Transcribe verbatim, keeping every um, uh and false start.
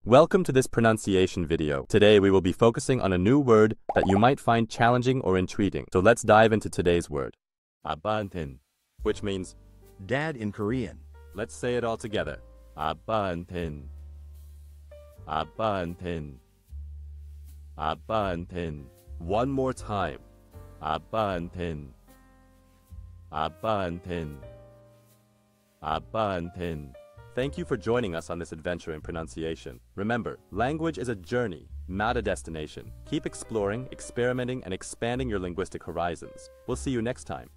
Welcome to this pronunciation video. Today we will be focusing on a new word that you might find challenging or intriguing. So let's dive into today's word. 아빠한텐, which means dad in Korean. Let's say it all together. 아빠한텐, 아빠한텐, 아빠한텐. One more time. 아빠한텐, 아빠한텐, 아빠한텐. Thank you for joining us on this adventure in pronunciation. Remember, language is a journey, not a destination. Keep exploring, experimenting, and expanding your linguistic horizons. We'll see you next time.